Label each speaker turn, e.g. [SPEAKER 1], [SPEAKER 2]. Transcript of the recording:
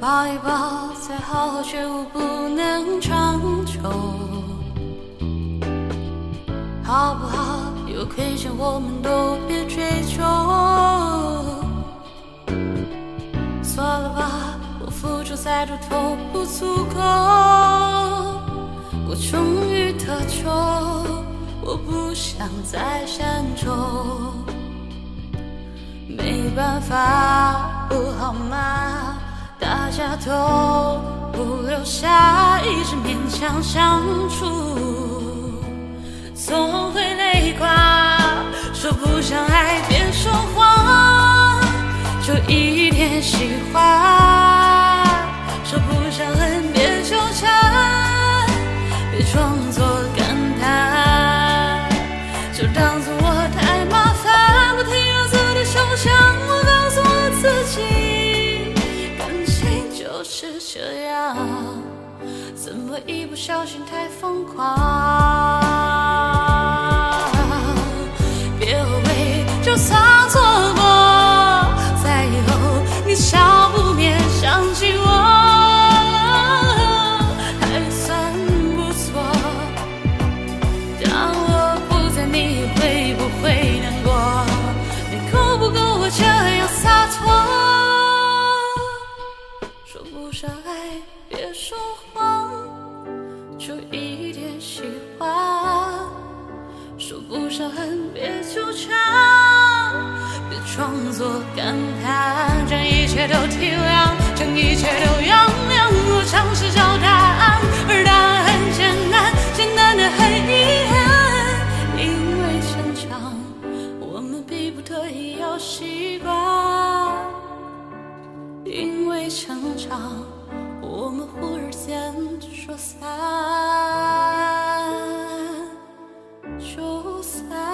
[SPEAKER 1] 抱一抱，再好好觉悟不能长久，好不好？有亏欠我们都别追究。错了吧，我付出再多都不足够，我终于得救，我不想再闪躲。没办法，不好吗？大家都不留下，一直勉强相处，总会累垮。说不上爱，别说谎，就一点喜欢。说不上恨，别纠缠，别装作感叹，就当作我太麻烦，不听儿子的手枪。我告诉我自己，感情就是这样，怎么一不小心太疯狂？别后悔，就算错过，在以后你少不免想起我，还算不错。当我不在，你会不会难过？你够不够我这样洒脱？说不上爱，别说谎，就一点喜欢。说不上恨，别纠缠，别装作感叹，将一切都体谅，将一切都原谅。我尝试找答案，而答案很简单，简单的很遗憾。因为成长，我们逼不得已要习惯。因为成长，我们忽而间说散就散。